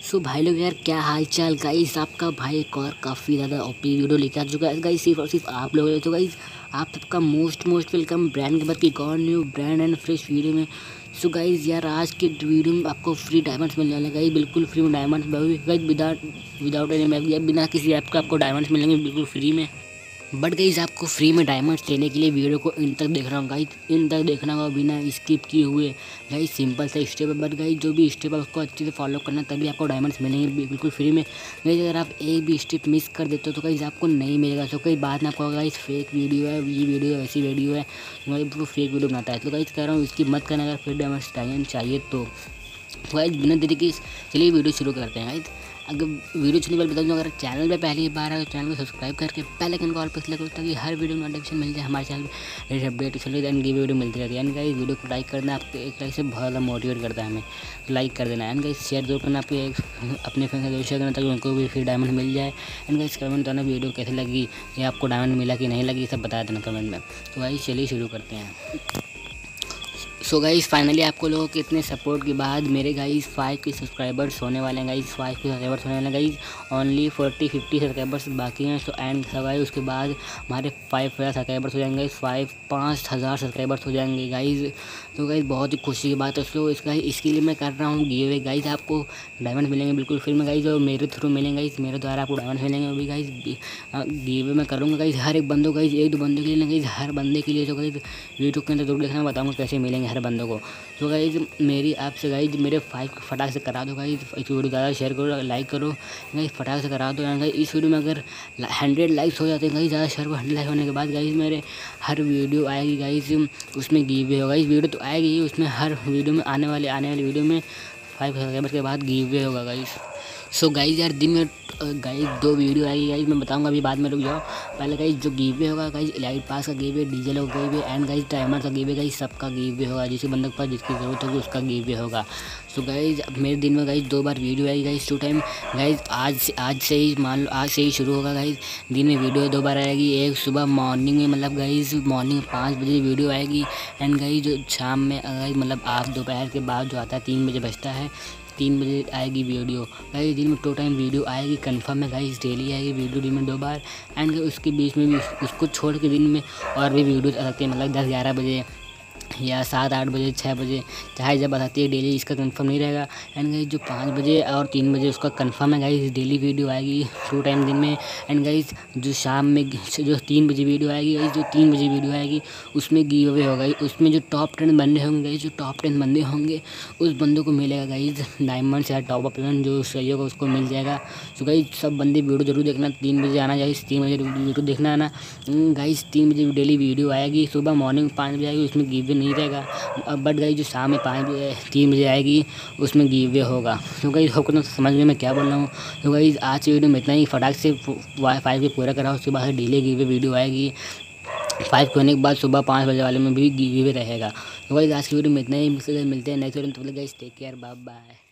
सो भाई लोग यार क्या हाल चाल गाइस। आपका भाई एक और काफ़ी ज़्यादा ओपी वीडियो लेकर आ चुका है गाइस, सिर्फ और सिर्फ आप लोग। तो गाइस आप सबका मोस्ट वेलकम ब्रांड के बाद की एक और new brand and fresh video में। सो गाइस यार आज के वीडियो में आपको फ्री डायमंड्स मिलने वाले गाइस, बिल्कुल फ्री में diamonds guys, without any app, बिना किसी ऐप का आपको डायमंड्स मिलेंगे बिल्कुल फ्री में। बट गाइज आपको फ्री में डायमंड्स लेने के लिए वीडियो को इन तक देखना होगा गाइज, इन तक देखना होगा बिना स्किप किए हुए गाइज। सिंपल सा स्टेप है, बट गाइज जो भी स्टेप है उसको अच्छे से फॉलो करना, तभी आपको डायमंड्स मिलेंगे बिल्कुल फ्री में। गाइज अगर आप एक भी स्टेप मिस कर देते हो तो गाइज आपको नहीं मिलेगा। तो कई बाद में आपको गाइज फेक वीडियो है, ये वीडियो ऐसी वीडियो है, वो फेक वीडियो बनाता है। तो गाइज कह रहा हूँ इसकी मत करना अगर फिर डायमंड्स चाहिए तो गाइज बिना देरी के चलिए वीडियो शुरू करते हैं गाइज। अगर वीडियो चलने वाले बता दूँ, अगर चैनल पे पहली बार है तो चैनल को सब्सक्राइब करके बेल आइकन को ऑल पर क्लिक करो ताकि हर वीडियो में नोटिफिकेशन मिल जाए। हमारे चैनल पे लेटेस्ट अपडेट चल रही है एंड वीडियो मिलती रहती है। एंड गाइस वीडियो को लाइक करना आपको एक लाइक से बहुत ज़्यादा मोटिवेट करता है हमें, तो लाइक कर देना। एंड गाइस शेयर जरूर करना, आपके अपने फ्रेंड से शेयर करना ताकि उनको भी फिर डायमंड मिल जाए। एंड गाइस कमेंट करना वीडियो कैसे लगी, या आपको डायमंड मिला कि नहीं लगी, सब बता देना कमेंट में। तो गाइस चलिए शुरू करते हैं। सो गाइस फाइनली आपको लोगों के इतने सपोर्ट के बाद मेरे गाइस 5 के सब्सक्राइबर्स होने वाले हैं गाइस, 5 के सब्सक्राइबर्स होने वाले हैं गाइस। ओनली 40-50 सब्सक्राइबर्स बाकी हैं। सो एंड गाइस उसके बाद हमारे 5000 सब्सक्राइबर्स हो जाएंगे गाइस, 5000 सब्सक्राइबर्स हो जाएंगे गाइस। तो गाइस बहुत ही खुशी की बात है। सो इसके लिए मैं कर रहा हूँ गिव अवे गाइस, आपको डायमंड मिलेंगे बिल्कुल फ्री में गाइस, और मेरे थ्रू मिलेंगे गाइस, मेरे द्वारा आपको डायमंड मिलेंगे अभी गाइस। गिव अवे मैं करूँगा गाइस हर एक बंदों गाइस, एक दो बंदों के लिए गाइस, हर बंदे के लिए। तो गाइस वीडियो के अंदर जरूर देखना, बताऊँगा कैसे मिलेंगे हर बंदों को। तो गाइज मेरी आपसे गाइज मेरे 5 फटाक से करा दो गाइज, इस वीडियो ज़्यादा शेयर करो, लाइक करो गाइज, फटाक से करा दो। यार इस वीडियो में अगर 100 लाइक्स हो जाते हैं गाइज, ज़्यादा शेयर को 100 लाइक होने के बाद गाइज मेरे हर वीडियो आएगी गाइज, उसमें गिव अवे होगा। इस वीडियो तो आएगी ही, उसमें हर वीडियो में आने वाली वीडियो में 5 सब्सक्राइबर के बाद गिव अवे होगा गाइज। सो गाइज यार दिन में गाइज 2 वीडियो आएगी गाइज, मैं बताऊंगा अभी बाद में, रुक जाओ। पहले गाइज जो गिव अवे होगा गाइज, एलाइट पास का गिव अवे, डीजल का give away and guys diamond का गिव अवे गाइज, सबका गिव अवे होगा। जिस बंदे के पास जिसकी ज़रूरत होगी उसका गिव अवे होगा। सो गाइज मेरे दिन में गाइज 2 बार वीडियो आएगी गाइज, 2 टाइम गाइज। आज से ही मान लो, आज से ही शुरू होगा गाइज। दिन में वीडियो 2 बार आएगी, एक सुबह मॉर्निंग में, मतलब गाइज मॉर्निंग 5 बजे वीडियो आएगी। एंड गाइज जो शाम में गाइज, मतलब आप दोपहर के बाद जो आता है 3 बजे बजता है, 3 बजे आएगी वीडियो गाइस। दिन में 2 टाइम वीडियो आएगी कन्फर्म है गाइस, डेली आएगी वीडियो दिन में 2 बार। एंड उसके बीच में भी उसको छोड़ के दिन में और भी वीडियोज आ सकती है, मतलब 10-11 बजे या 7-8 बजे, 6 बजे, चाहे जब आती है डेली, इसका कंफर्म नहीं रहेगा। एंड गाइस जो 5 बजे और 3 बजे उसका कंफर्म है गाइस, डेली वीडियो आएगी 2 टाइम दिन में। एंड गाइस जो शाम में जो 3 बजे वीडियो आएगी गाइस, जो 3 बजे वीडियो आएगी उसमें गिव अवे होगा। उसमें जो टॉप 10 बंदे होंगे गाइस, जो टॉप 10 बंदे होंगे उस बंदों को मिलेगा गाइस डायमंड्स या टॉप अप पेमेंट, जो सही होगा उसको मिल जाएगा। तो गाइस सब बंदे वीडियो जरूर देखना, 3 बजे आना गाइस, 3 बजे वीडियो देखना आना गाइस। 3 बजे डेली वीडियो आएगी, सुबह मॉर्निंग 5 बजे आएगी, उसमें गिव अवे नहीं रहेगा। अब बट गाइस जो शाम में 3 बजे आएगी उसमें गिव अवे होगा। तो गाइस आपको तो समझ में मैं क्या बोल रहा हूँ। तो गाइस आज की वीडियो में इतना ही, फटाक से 5 पे पूरा करा, उसके बाद डेली गिव अवे वीडियो आएगी। 5 होने के बाद सुबह 5 बजे वाले में भी गिव अवे रहेगा। तो गाइस आज की वीडियो में इतना ही, मिलते हैं नेक्स्ट वीडियो में। तो guys take care, bye bye.